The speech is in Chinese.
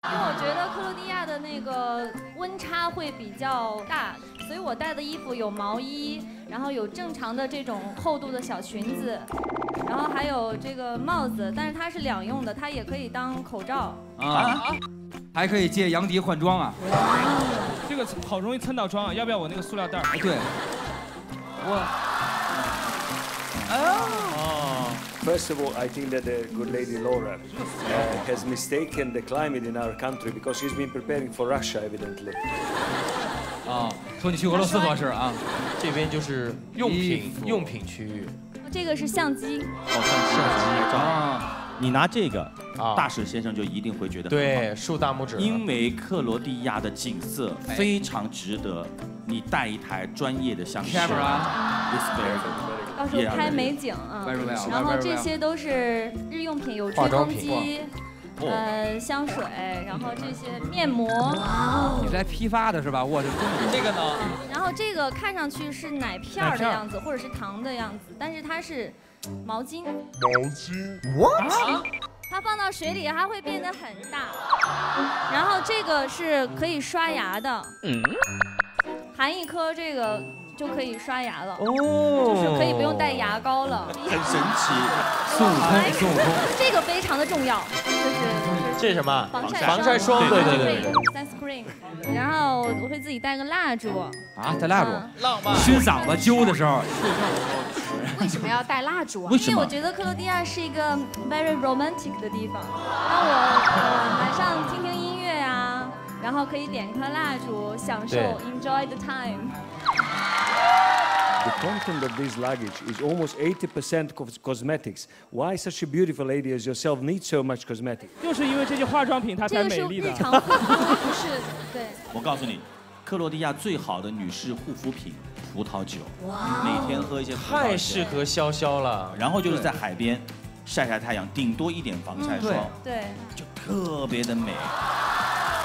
因为我觉得克罗地亚的那个温差会比较大，所以我带的衣服有毛衣，然后有正常的这种厚度的小裙子，然后还有这个帽子，但是它是两用的，它也可以当口罩。 还可以借杨迪换装啊。 这个好容易蹭到妆啊，要不要我那个塑料袋？ 对，我。 First of all, I think that the good lady Laura has mistaken the climate in our country because she's been preparing for Russia, evidently. 说你去俄罗斯合适啊？ 这边就是用品区域。 这个是相机。 相机啊。你拿这个，大使先生就一定会觉得对，竖大拇指。 因为克罗地亚的景色非常值得你带一台专业的相机。 到时候拍美景啊，然后这些都是日用品，有吹风机，香水，然后这些面膜。 你是来批发的是吧？我这个呢？ 然后这个看上去是奶片的样子，或者是糖的样子，但是它是毛巾。What？ 它放到水里，它会变得很大。然后这个是可以刷牙的，含一颗这个就可以刷牙了。就是可以不用带牙膏了。 很神奇， 孙悟空。 这个非常的重要， 这是什么？ 防晒霜， 对。 sunscreen。然后我会自己带个蜡烛。 带蜡烛， 浪漫。 熏嗓子揪的时候。 为什么要带蜡烛啊？ 因为我觉得克罗地亚是一个 very romantic 的地方，让我晚上听听音乐呀，然后可以点颗蜡烛，享受 enjoy the time。 The content of this luggage is almost 80% cosmetics. Why such a beautiful lady as yourself need so much cosmetics? 就是因为这些化妆品它才美丽的。 这个是日常护肤，不是对。 我告诉你，克罗地亚最好的女士护肤品。葡萄酒，每天喝一些葡萄酒， 太适合潇潇了。 然后就是在海边晒晒太阳，顶多一点防晒霜， 对， 就特别的美。